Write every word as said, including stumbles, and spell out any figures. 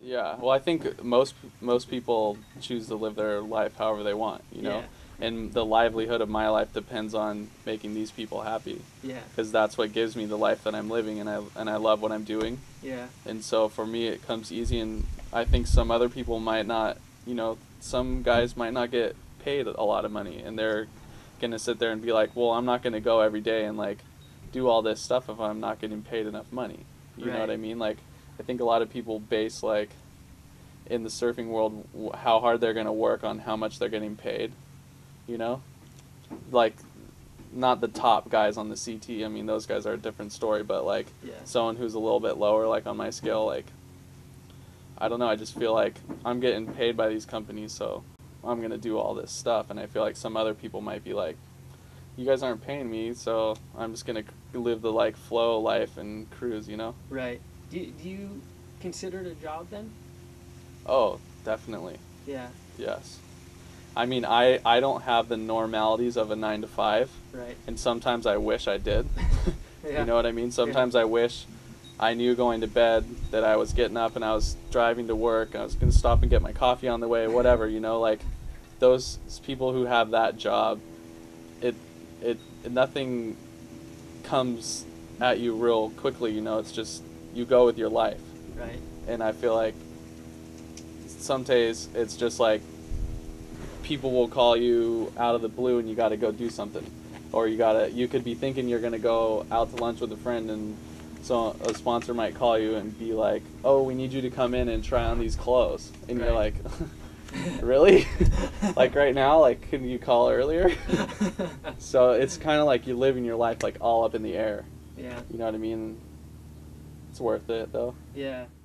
Yeah, well, I think most most people choose to live their life however they want, you know, Yeah. and the livelihood of my life depends on making these people happy, Yeah. because that's what gives me the life that I'm living, and I and I love what I'm doing, Yeah. and so for me it comes easy, and I think some other people might not, you know, some guys might not get paid a lot of money, and they're gonna sit there and be like, well, I'm not gonna go every day and like do all this stuff if I'm not getting paid enough money, you know what Right. I mean? Like, I think a lot of people base like in the surfing world how hard they're going to work on how much they're getting paid, you know? Like, not the top guys on the C T. I mean, those guys are a different story, but like Yeah. someone who's a little bit lower, like on my scale, like, I don't know, I just feel like I'm getting paid by these companies, so I'm going to do all this stuff. And I feel like some other people might be like, you guys aren't paying me, so I'm just going to live the like flow life and cruise, you know? Right. Do, do you consider it a job then? Oh, definitely. Yeah. Yes. I mean, I, I don't have the normalities of a nine to five, Right. and sometimes I wish I did. Yeah. You know what I mean? Sometimes Yeah. I wish I knew going to bed that I was getting up and I was driving to work. I was gonna stop and get my coffee on the way, whatever. You know, like those people who have that job, it it nothing comes at you real quickly. You know, it's just you go with your life, Right. and I feel like some days it's just like people will call you out of the blue and you got to go do something, or you gotta you could be thinking you're gonna go out to lunch with a friend, and so a sponsor might call you and be like, oh, we need you to come in and try on these clothes, and Right. you're like, really? Like right now, like couldn't you call earlier? So it's kind of like you're living your life like all up in the air, Yeah. you know what I mean? It's worth it though. Yeah.